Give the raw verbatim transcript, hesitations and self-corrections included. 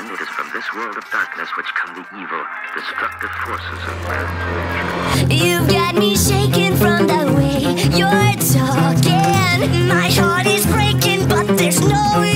then it is from this world of darkness which come the evil, destructive forces of man's nature. You've got me shaking from the way you're talking. My heart is breaking, but there's no